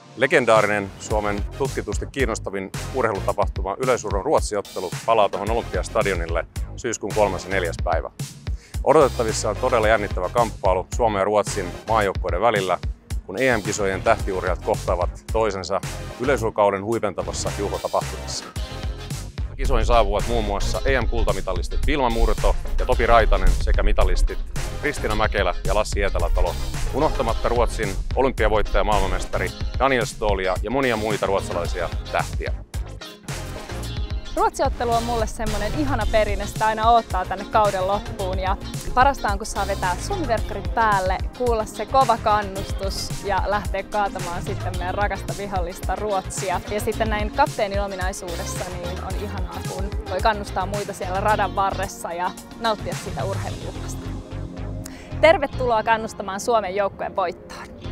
Legendaarinen Suomen tutkitusti kiinnostavin urheilutapahtuma yleisurheilun Ruotsi-ottelu palaa tuohon Olympiastadionille syyskuun 3. ja 4. päivä. Odotettavissa on todella jännittävä kamppailu Suomen ja Ruotsin maajoukkueiden välillä, kun EM-kisojen tähtiurheilijat kohtaavat toisensa yleisurheilukauden huipentavassa juhlatapahtumassa. Kisoihin saapuvat muun muassa EM-kultamitalistit Vilma Murto ja Topi Raitanen sekä mitalistit Kristiina Mäkelä ja Lassi Hietalä-Talo, unohtamatta Ruotsin olympiavoittaja maailmanmestari Daniel Ståhlia ja monia muita ruotsalaisia tähtiä. Ruotsi-ottelu on mulle semmoinen ihana perinne, sitä aina odottaa tänne kauden loppuun ja parasta on, kun saa vetää Suomi-verkkarit päälle, kuulla se kova kannustus ja lähteä kaatamaan sitten meidän rakasta vihollista Ruotsia. Ja sitten näin kapteenin ominaisuudessa niin on ihanaa, kun voi kannustaa muita siellä radan varressa ja nauttia siitä urheilujuhlasta. Tervetuloa kannustamaan Suomen joukkueen voittoon!